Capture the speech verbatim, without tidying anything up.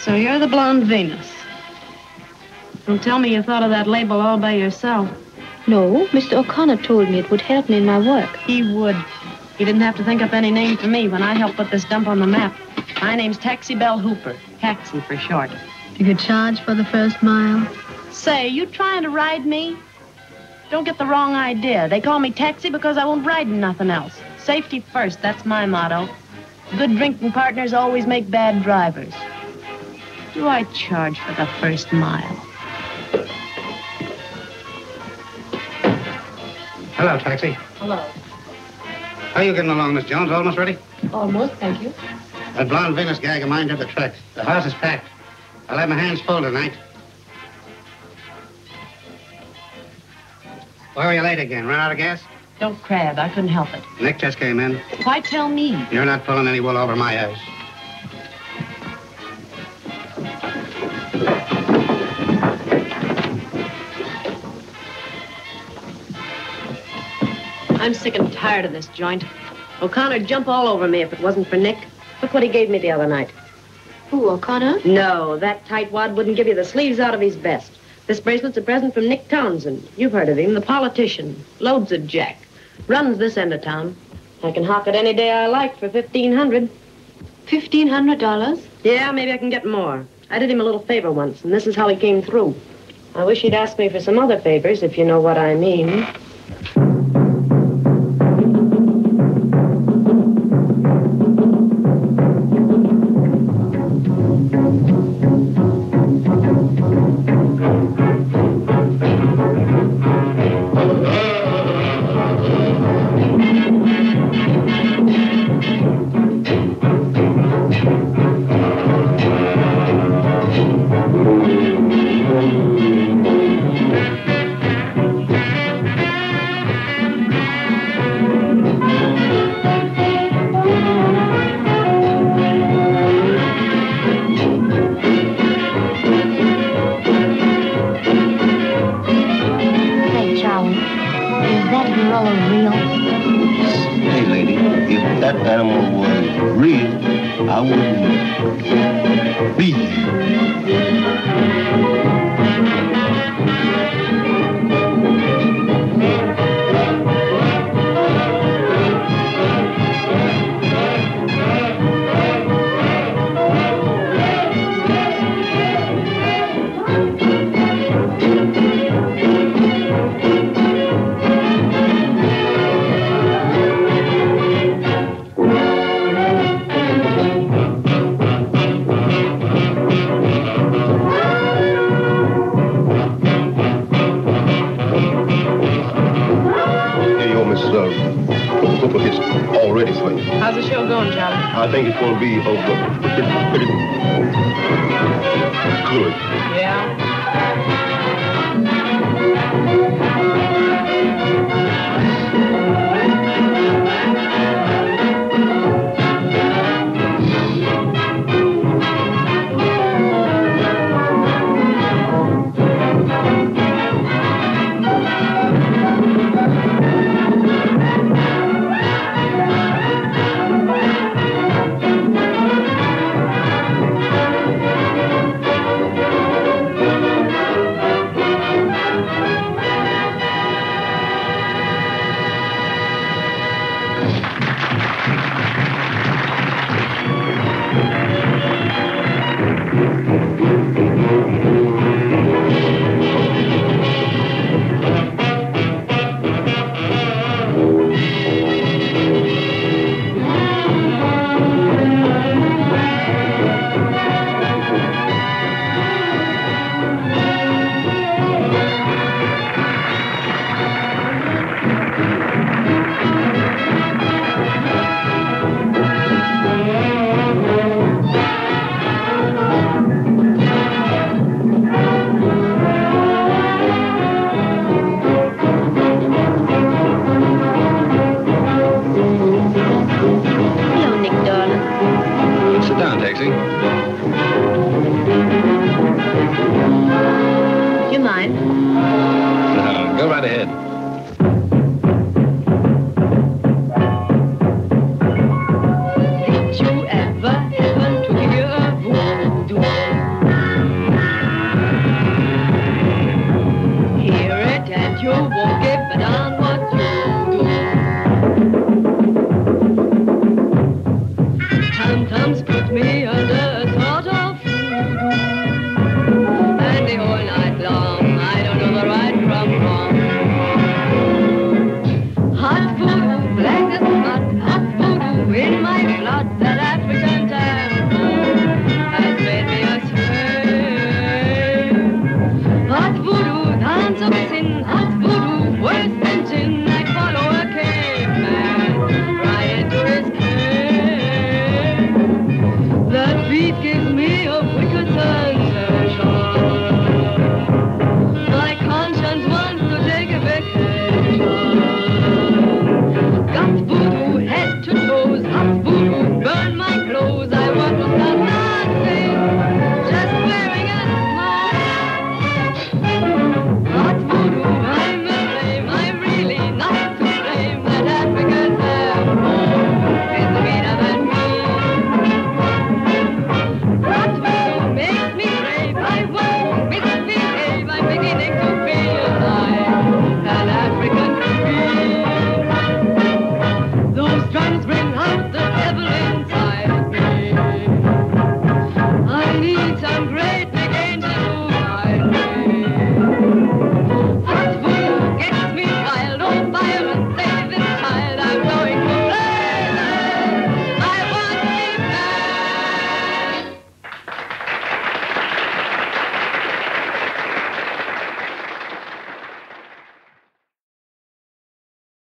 So you're the blonde Venus. Don't tell me you thought of that label all by yourself. No, Mister O'Connor told me it would help me in my work. He would. He didn't have to think up any name for me when I helped put this dump on the map. My name's Taxi Bell Hooper. Taxi for short. You could charge for the first mile? Say, you trying to ride me? Don't get the wrong idea. They call me Taxi because I won't ride in nothing else. Safety first, that's my motto. Good drinking partners always make bad drivers. Do I charge for the first mile? Hello, Taxi. Hello. How are you getting along, Miss Jones? Almost ready? Almost, thank you. That blonde Venus gag of mine did the trick. The house is packed. I'll have my hands full tonight. Why were you late again? Run out of gas? Don't crab. I couldn't help it. Nick just came in. Why tell me? You're not pulling any wool over my eyes. I'm sick and tired of this joint. O'Connor'd jump all over me if it wasn't for Nick. Look what he gave me the other night. Who, O'Connor? No, that tightwad wouldn't give you the sleeves out of his vest. This bracelet's a present from Nick Townsend. You've heard of him, the politician. Loads of jack. Runs this end of town. I can hawk it any day I like for fifteen hundred. Fifteen hundred dollars? Yeah, maybe I can get more. I did him a little favor once, and this is how he came through. I wish he'd ask me for some other favors, if you know what I mean. I think it's going to be over pretty, pretty good. Yeah? Did you ever happen to hear a voodoo? out that